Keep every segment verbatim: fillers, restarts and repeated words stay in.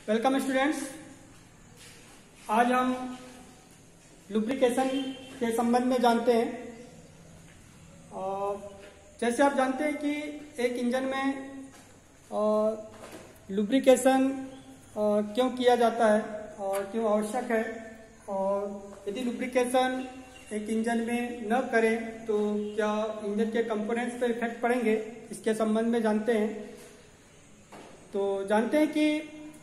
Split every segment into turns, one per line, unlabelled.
Welcome students. आज हम lubrication के संबंध में जानते हैं। जैसे आप जानते हैं कि एक इंजन में लुब्रिकेशन क्यों किया जाता है और क्यों आवश्यक है, और यदि लुब्रिकेशन एक इंजन में न करें तो क्या इंजन के कंपोनेंट्स पर इफेक्ट पड़ेंगे, इसके संबंध में जानते हैं। तो जानते हैं कि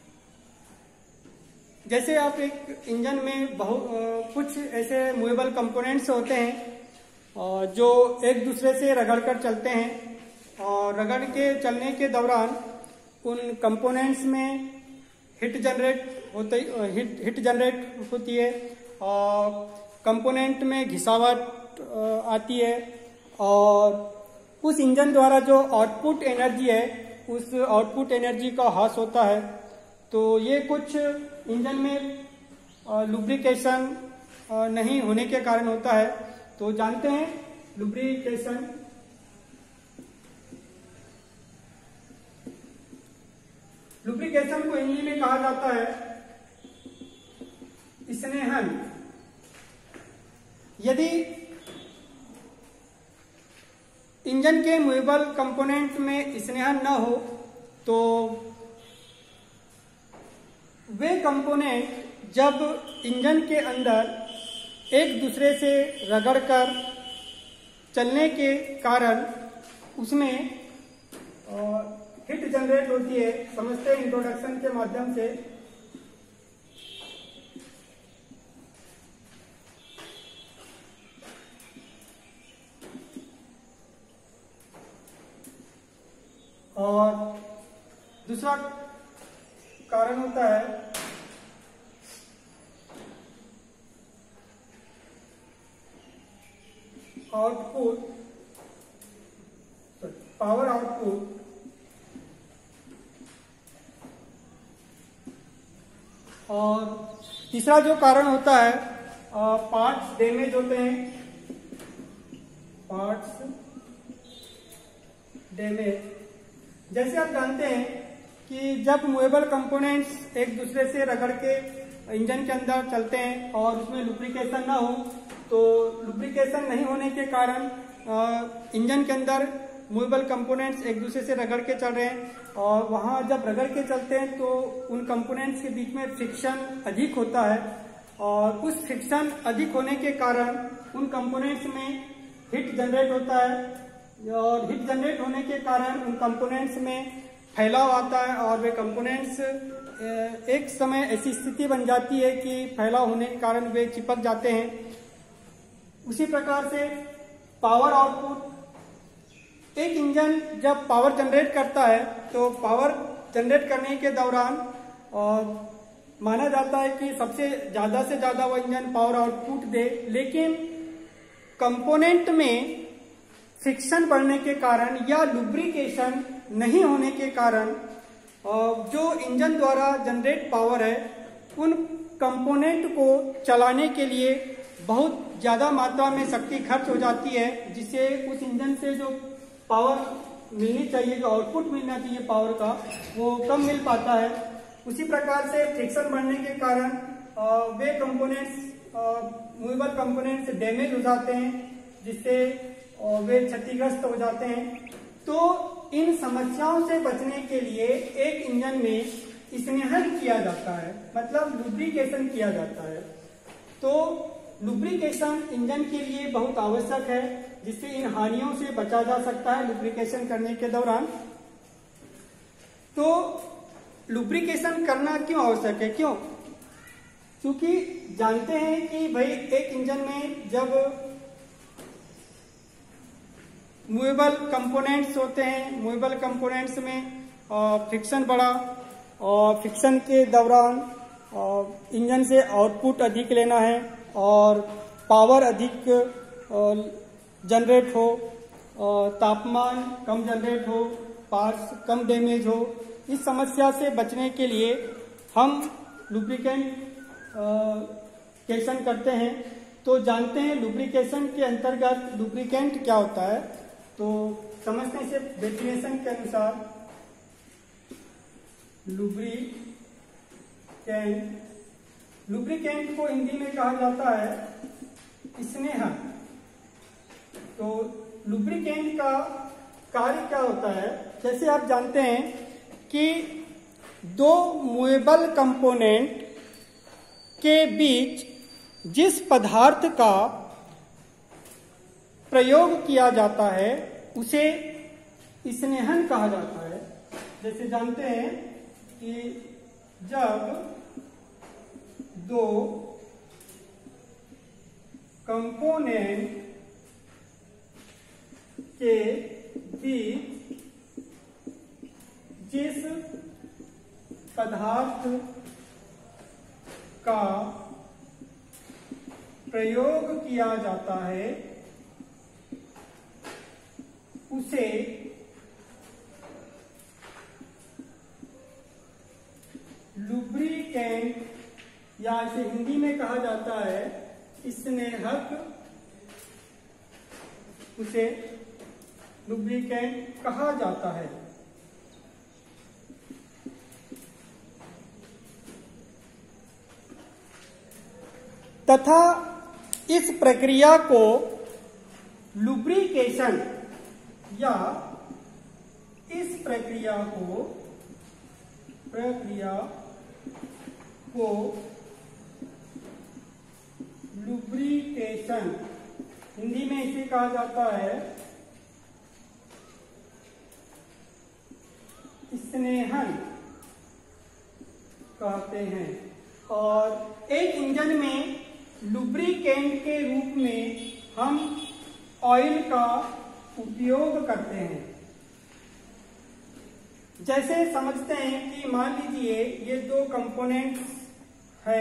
जैसे आप एक इंजन में बहुत कुछ ऐसे मूवेबल कंपोनेंट्स होते हैं जो एक दूसरे से रगड़ कर चलते हैं, और रगड़ के चलने के दौरान उन कंपोनेंट्स में हिट जनरेट होते हिट हिट जनरेट होती है और कंपोनेंट में घिसावट आती है, और उस इंजन द्वारा जो आउटपुट एनर्जी है उस आउटपुट एनर्जी का ह्रास होता है। तो ये कुछ इंजन में लुब्रिकेशन नहीं होने के कारण होता है। तो जानते हैं लुब्रिकेशन लुब्रिकेशन को हिंदी में कहा जाता है स्नेहन। यदि इंजन के मूवेबल कंपोनेंट में स्नेहन न हो तो वे कंपोनेंट जब इंजन के अंदर एक दूसरे से रगड़कर चलने के कारण उसमें हिट जनरेट होती है। समझते हैं इंट्रोडक्शन के माध्यम से। और दूसरा कारण होता है आउटपुट, पावर आउटपुट। और तीसरा जो कारण होता है पार्ट्स डैमेज होते हैं, पार्ट्स डैमेज। जैसे आप जानते हैं कि जब मूवेबल कंपोनेंट्स एक दूसरे से रगड़ के इंजन के अंदर चलते हैं और उसमें लुब्रिकेशन ना हो, तो लुब्रिकेशन नहीं होने के कारण इंजन के अंदर मूवेबल कंपोनेंट्स एक दूसरे से रगड़ के चल रहे हैं, और वहां जब रगड़ के चलते हैं तो उन कंपोनेंट्स के बीच में फ्रिक्शन अधिक होता है, और उस फ्रिक्शन अधिक होने के कारण उन कंपोनेंट्स में हिट जनरेट होता है, और हिट जनरेट होने के कारण उन कंपोनेंट्स में फैलाव आता है, और वे कंपोनेंट्स एक समय ऐसी स्थिति बन जाती है कि फैलाव होने के कारण वे चिपक जाते हैं। उसी प्रकार से पावर आउटपुट, एक इंजन जब पावर जनरेट करता है तो पावर जनरेट करने के दौरान और माना जाता है कि सबसे ज्यादा से ज्यादा वो इंजन पावर आउटपुट दे, लेकिन कंपोनेंट में फ्रिक्शन बढ़ने के कारण या लुब्रिकेशन नहीं होने के कारण जो इंजन द्वारा जनरेट पावर है उन कंपोनेंट को चलाने के लिए बहुत ज्यादा मात्रा में शक्ति खर्च हो जाती है, जिससे उस इंजन से जो पावर मिलनी चाहिए, जो आउटपुट मिलना चाहिए पावर का, वो कम मिल पाता है। उसी प्रकार से फ्रिक्शन बढ़ने के कारण वे कंपोनेंट्स मूवेबल कंपोनेंट्स डैमेज हो जाते हैं, जिससे वे क्षतिग्रस्त हो जाते हैं। तो इन समस्याओं से बचने के लिए एक इंजन में स्नेहन किया जाता है, मतलब लुब्रिकेशन किया जाता है। तो लुब्रिकेशन इंजन के लिए बहुत आवश्यक है, जिससे इन हानियों से बचा जा सकता है लुब्रिकेशन करने के दौरान। तो लुब्रिकेशन करना क्यों आवश्यक है? क्यों? क्योंकि जानते हैं कि भाई एक इंजन में जब मूवेबल कंपोनेंट्स होते हैं, मूवेबल कंपोनेंट्स में फ्रिक्शन बढ़ा, और फ्रिक्शन के दौरान इंजन से आउटपुट अधिक लेना है और पावर अधिक जनरेट हो, तापमान कम जनरेट हो, पार्ट्स कम डैमेज हो। इस समस्या से बचने के लिए हम लुब्रिकेंट केशन करते हैं। तो जानते हैं लुब्रिकेशन के अंतर्गत लुब्रिकेंट क्या होता है। तो समझते हैं इसे डेफिनेशन के अनुसार। लुब्रिकेंट लुब्रिकेंट लुब्रिकेंट को हिंदी में कहा जाता है स्नेहक। तो लुब्रिकेंट का कार्य क्या होता है, जैसे आप जानते हैं कि दो मूवेबल कंपोनेंट के बीच जिस पदार्थ का प्रयोग किया जाता है उसे स्नेहन कहा जाता है। जैसे जानते हैं कि जब दो कंपोनेंट के बीच जिस पदार्थ का प्रयोग किया जाता है उसे लुब्रिकेंट या इसे हिंदी में कहा जाता है स्नेहक, उसे लुब्रिकेंट कहा जाता है। तथा इस प्रक्रिया को लुब्रिकेशन या इस प्रक्रिया को प्रक्रिया को लुब्रिकेशन हिंदी में इसे कहा जाता है स्नेहन कहते हैं। और एक इंजन में लुब्रिकेंट के रूप में हम ऑयल का उपयोग करते हैं। जैसे समझते हैं कि मान लीजिए ये दो कंपोनेंट्स है,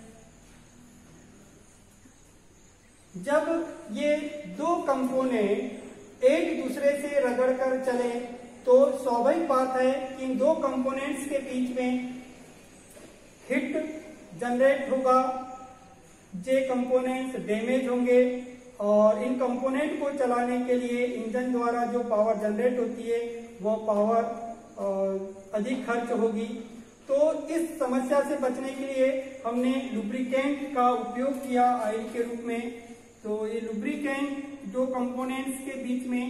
जब ये दो कंपोनेंट एक दूसरे से रगड़ कर चले तो स्वाभाविक बात है कि इन दो कंपोनेंट्स के बीच में हिट जनरेट होगा, जे कंपोनेंट्स डैमेज होंगे और इन कंपोनेंट को चलाने के लिए इंजन द्वारा जो पावर जनरेट होती है वो पावर अधिक खर्च होगी। तो इस समस्या से बचने के लिए हमने लुब्रिकेंट का उपयोग किया ऑयल के रूप में। तो ये लुब्रिकेंट दो कंपोनेंट्स के बीच में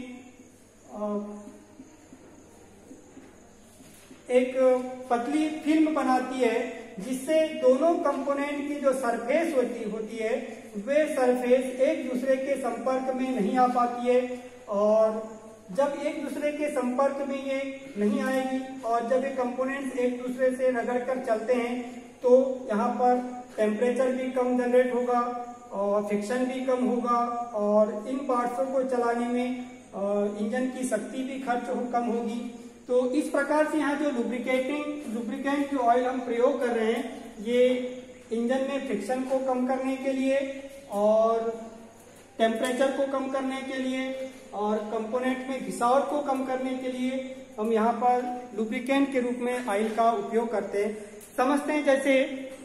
एक पतली फिल्म बनाती है जिससे दोनों कंपोनेंट की जो सरफेस होती होती है वे सरफेस एक दूसरे के संपर्क में नहीं आ पाती है। और जब एक दूसरे के संपर्क में ये नहीं आएगी और जब ये कंपोनेंट्स एक दूसरे से रगड़ कर चलते हैं तो यहाँ पर टेम्परेचर भी कम जनरेट होगा और फ्रिक्शन भी कम होगा और इन पार्ट्सों को चलाने में इंजन की शक्ति भी खर्च हो, कम होगी। तो इस प्रकार से यहाँ जो लुब्रिकेटिंग लुब्रिकेंट जो ऑयल हम प्रयोग कर रहे हैं ये इंजन में फ्रिक्शन को कम करने के लिए और टेम्परेचर को कम करने के लिए और कंपोनेंट में घिसावट को कम करने के लिए हम यहाँ पर लुब्रिकेंट के रूप में ऑयल का उपयोग करते हैं। समझते हैं जैसे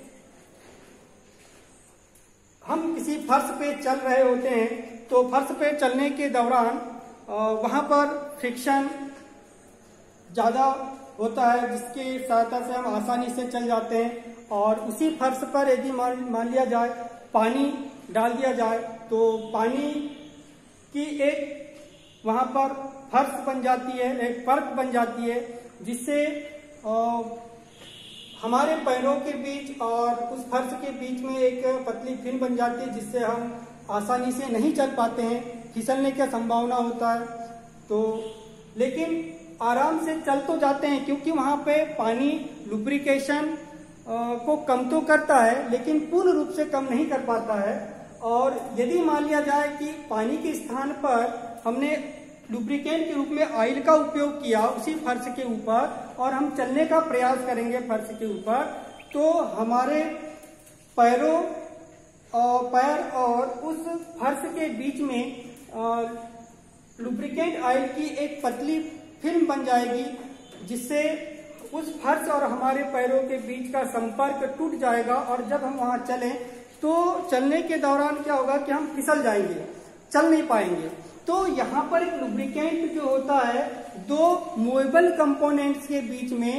हम किसी फर्श पे चल रहे होते हैं तो फर्श पे चलने के दौरान वहां पर फ्रिक्शन ज्यादा होता है जिसकी सहायता से हम आसानी से चल जाते हैं। और उसी फर्श पर यदि मान मान लिया जाए पानी डाल दिया जाए तो पानी की एक वहां पर फर्श बन जाती है, एक परत बन जाती है जिससे हमारे पैरों के बीच और उस फर्श के बीच में एक पतली फिल्म बन जाती है जिससे हम आसानी से नहीं चल पाते हैं, फिसलने की संभावना होता है। तो लेकिन आराम से चल तो जाते हैं क्योंकि वहां पे पानी लुब्रिकेशन को कम तो करता है लेकिन पूर्ण रूप से कम नहीं कर पाता है। और यदि मान लिया जाए कि पानी के स्थान पर हमने लुब्रिकेंट के रूप में ऑयल का उपयोग किया उसी फर्श के ऊपर और हम चलने का प्रयास करेंगे फर्श के ऊपर तो हमारे पैरों और पैर और उस फर्श के बीच में लुब्रिकेंट ऑयल की एक पतली फिल्म बन जाएगी जिससे उस फर्श और हमारे पैरों के बीच का संपर्क टूट जाएगा और जब हम वहां चलें तो चलने के दौरान क्या होगा कि हम फिसल जाएंगे, चल नहीं पाएंगे। तो यहाँ पर एक लुब्रिकेंट जो होता है दो मूवेबल कंपोनेंट्स के बीच में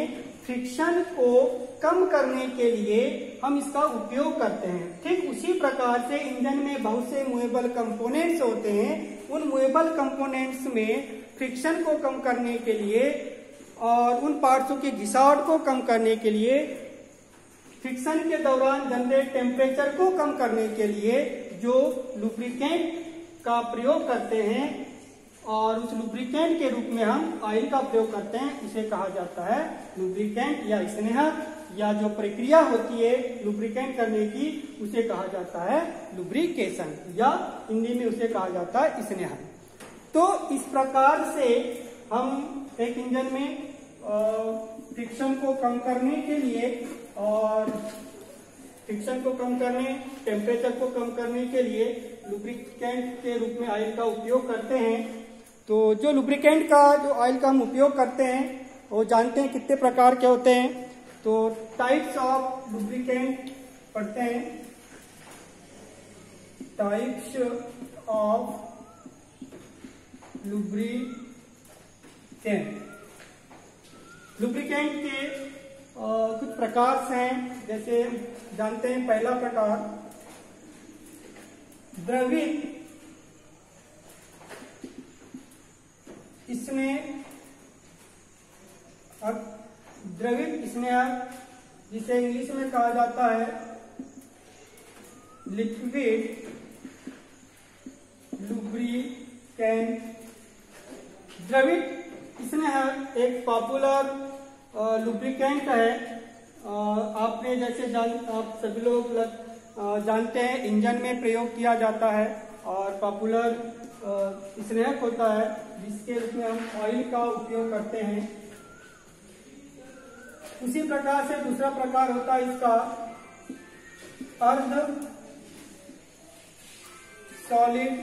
फ्रिक्शन को कम करने के लिए हम इसका उपयोग करते हैं। ठीक उसी प्रकार से इंजन में बहुत से मूवेबल कंपोनेंट्स होते हैं। उन मूवेबल कंपोनेंट्स में फ्रिक्शन को कम करने के लिए और उन पार्ट्सों की घिसावट को कम करने के लिए, फ्रिक्शन के दौरान जनरेट टेम्परेचर को कम करने के लिए जो लुब्रिकेंट का प्रयोग करते हैं और उस लुब्रिकेंट के रूप में हम ऑयल का प्रयोग करते हैं, उसे कहा जाता है लुब्रिकेंट या स्नेहक, या जो प्रक्रिया होती है लुब्रिकेंट करने की उसे कहा जाता है लुब्रिकेशन, या हिंदी में उसे कहा जाता है स्नेहक। तो इस प्रकार से हम एक इंजन में फ्रिक्शन को कम करने के लिए और फ्रिक्शन को कम करने, टेम्परेचर को कम करने के लिए लुब्रिकेंट के रूप में ऑयल का उपयोग करते हैं। तो जो लुब्रिकेंट का जो ऑयल का हम उपयोग करते हैं वो जानते हैं कितने प्रकार के होते हैं। तो टाइप्स ऑफ लुब्रिकेंट पढ़ते हैं। टाइप्स ऑफ लुब्रिकेंट, लुब्रिकेंट के आ, कुछ प्रकार हैं, जैसे जानते हैं पहला प्रकार द्रवित स्नेह, अब द्रवित स्नेह जिसे इंग्लिश में कहा जाता है लिक्विड लुब्रिकेंट। द्रवित स्नेह एक पॉपुलर लुब्रिकेंट है। आ, आपने जैसे जान आप सभी लोग जानते हैं इंजन में प्रयोग किया जाता है और पॉपुलर स्नेहक होता है जिसके रूप में हम ऑयल का उपयोग करते हैं। उसी प्रकार से दूसरा प्रकार होता है इसका अर्ध सॉलिड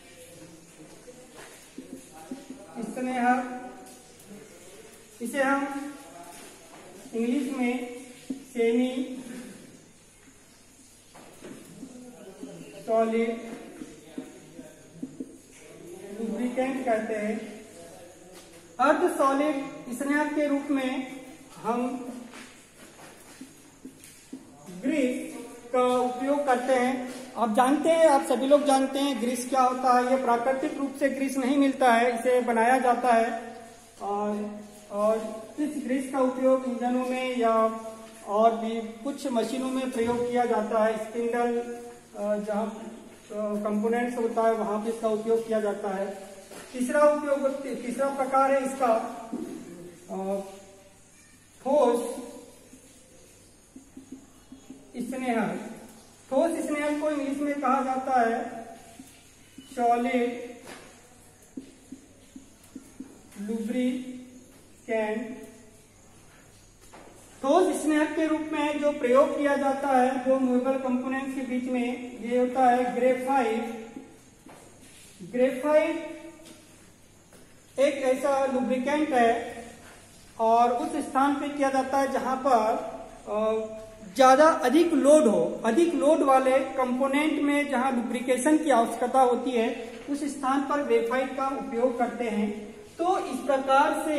स्नेहक। इसे हम इंग्लिश में सेमी सॉलिड लुब्रिकेंट कहते हैं। अर्ध सॉलिड स्नेहक के रूप में हम ग्रीस का उपयोग करते हैं। आप जानते हैं, आप सभी लोग जानते हैं ग्रीस क्या होता है। यह प्राकृतिक रूप से ग्रीस नहीं मिलता है, इसे बनाया जाता है और और इस ग्रीस का उपयोग इंजनों में या और भी कुछ मशीनों में प्रयोग किया जाता है। स्पिंडल जहाँ कंपोनेंट्स होता है वहां पे इसका उपयोग किया जाता है। तीसरा उपयोग तीसरा प्रकार है इसका ठोस स्नेहक। ठोस स्नेहक को इंग्लिश में कहा जाता है सॉलिड लुब्रिकेंट। ठोस स्नेहक के रूप में जो प्रयोग किया जाता है दो मूवेबल कंपोनेंट्स के बीच में, ये होता है ग्रेफाइट। ग्रेफाइट एक ऐसा लुब्रिकेंट है और उस स्थान पे किया जाता है जहां पर ज्यादा अधिक लोड हो। अधिक लोड वाले कंपोनेंट में जहां लुब्रिकेशन की आवश्यकता होती है उस स्थान पर ग्रेफाइट का उपयोग करते हैं। तो इस प्रकार से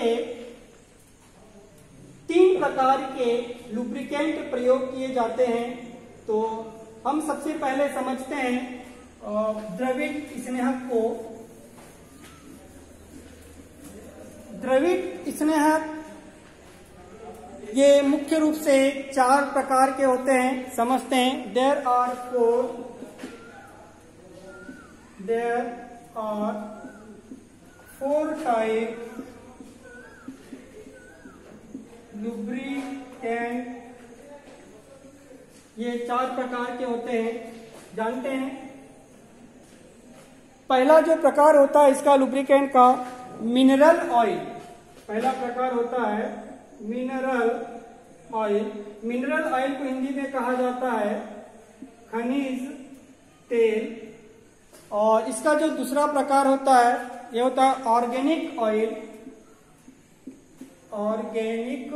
तीन प्रकार के लुब्रिकेंट प्रयोग किए जाते हैं। तो हम सबसे पहले समझते हैं द्रवित स्नेहक को। द्रवित स्नेहक ये मुख्य रूप से चार प्रकार के होते हैं, समझते हैं। There are four there are four type lubricant. ये चार प्रकार के होते हैं, जानते हैं। पहला जो प्रकार होता है इसका लुब्रिकेंट का मिनरल ऑयल। पहला प्रकार होता है मिनरल ऑयल। मिनरल ऑयल को हिंदी में कहा जाता है खनिज तेल। और इसका जो दूसरा प्रकार होता है ये होता है ऑर्गेनिक ऑयल। Organic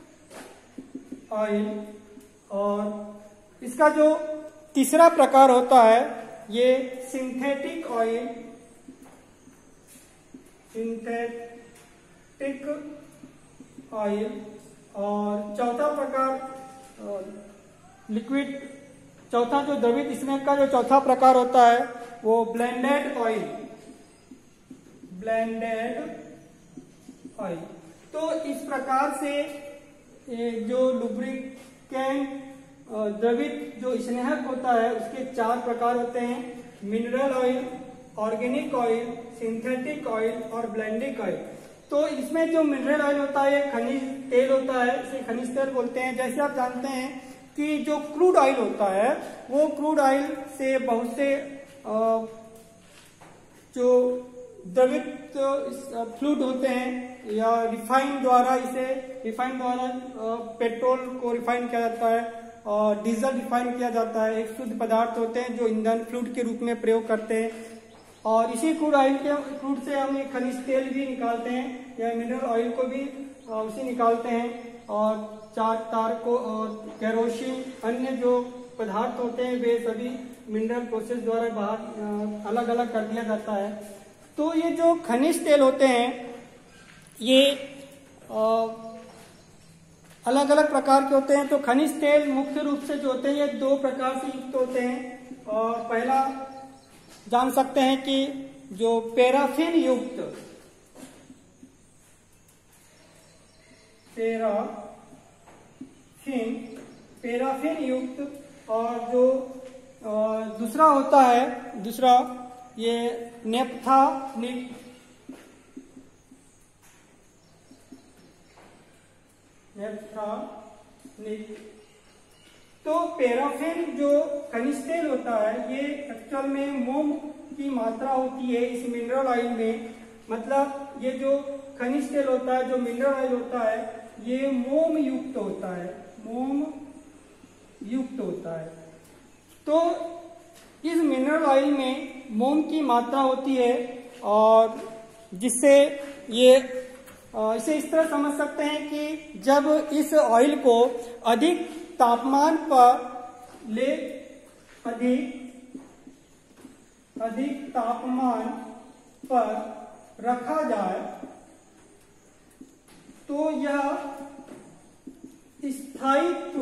oil. और इसका जो तीसरा प्रकार होता है ये सिंथेटिक ऑयल। Synthetic oil. और चौथा प्रकार लिक्विड, चौथा जो द्रवित स्नेक का जो चौथा प्रकार होता है वो ब्लेंडेड ऑयल, ब्लेंडेड ऑयल। तो इस प्रकार से ये जो लुब्रिकेंट द्रवित जो स्नेहक होता है उसके चार प्रकार होते हैं, mineral oil, organic oil, synthetic oil और ब्लेंडिंग ऑयल। तो इसमें जो मिनरल ऑयल होता है ये खनिज तेल होता है, इसे खनिज तेल बोलते हैं। जैसे आप जानते हैं कि जो क्रूड ऑयल होता है वो क्रूड ऑयल से बहुत से जो द्रवित फ्लूइड होते हैं या रिफाइन द्वारा, इसे रिफाइन द्वारा पेट्रोल को रिफाइन किया जाता है और डीजल रिफाइन किया जाता है। एक शुद्ध पदार्थ होते हैं जो ईंधन फ्लूइड के रूप में प्रयोग करते हैं और इसी क्रूड ऑयल के क्रूड से हम एक खनिज तेल भी निकालते हैं या मिनरल ऑयल को भी उसी निकालते हैं। और चार तार को और केरोसिन अन्य जो पदार्थ होते हैं वे सभी मिनरल प्रोसेस द्वारा बाहर अलग अलग कर दिया जाता है। तो ये जो खनिज तेल होते हैं ये अलग अलग प्रकार के होते हैं। तो खनिज तेल मुख्य रूप से जो होते हैं ये दो प्रकार से युक्त होते हैं। और पहला जान सकते हैं कि जो पैराफिन युक्त, पैराफिन पैराफिन युक्त और जो दूसरा होता है, दूसरा ये नेप्थानिक, नेप्थानिक। तो पैराफिन जो खनिज तेल होता है ये एक्चुअल में मोम की मात्रा होती है इस मिनरल ऑयल में। मतलब ये जो खनिज तेल होता है, जो मिनरल ऑयल होता है, ये मोम युक्त होता है, मोम युक्त होता है। तो इस मिनरल ऑयल में मोम की मात्रा होती है और जिससे ये इसे इस तरह समझ सकते हैं कि जब इस ऑयल को अधिक तापमान पर ले अधिक अधिक तापमान पर रखा जाए तो यह स्थायित्व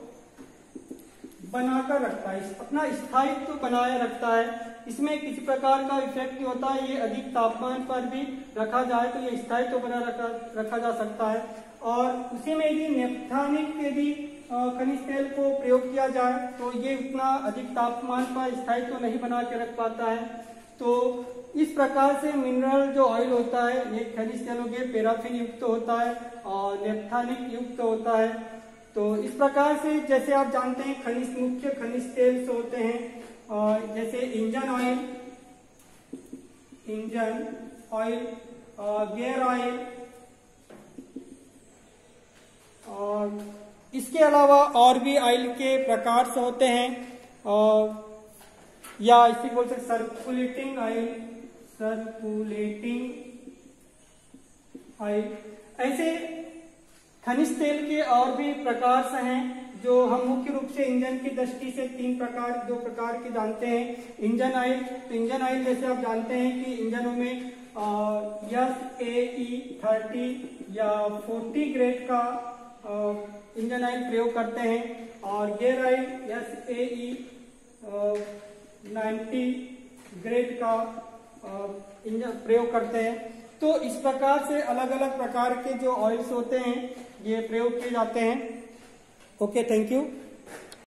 बनाकर रखता है, अपना स्थायित्व बनाए रखता है। इसमें किसी प्रकार का इफेक्ट नहीं होता है। ये अधिक तापमान पर भी रखा जाए तो ये स्थायित्व बना रखा रखा जा सकता है। और उसी में यदि नेप्थानिक यदि खनिज तेल को प्रयोग किया जाए तो ये उतना अधिक तापमान पर स्थायित्व नहीं बना के रख पाता है। तो इस प्रकार से मिनरल जो ऑयल होता है ये खनिज तेलों के पैराफिन युक्त होता है और नेप्थानिक युक्त होता है। तो इस प्रकार से जैसे आप जानते हैं खनिज मुख्य खनिज तेल से होते हैं और जैसे engine oil, engine oil, gear oil और इसके अलावा और भी ऑयल के प्रकार से होते हैं और या इसे बोल सकते सर्कुलेटिंग ऑयल, सर्कुलेटिंग ऑयल। ऐसे खनिज तेल के और भी प्रकार से हैं जो हम मुख्य रूप से इंजन की दृष्टि से तीन प्रकार दो प्रकार के जानते हैं। इंजन ऑयल, तो इंजन ऑयल जैसे आप जानते हैं कि इंजनों में एस ए ई थर्टी या फोर्टी ग्रेड का इंजन ऑयल प्रयोग करते हैं और gear oil S A E ninety grade का इंजन प्रयोग करते हैं। तो इस प्रकार से अलग अलग प्रकार के जो ऑयल्स होते हैं ये प्रयोग किए जाते हैं। Okay, thank you.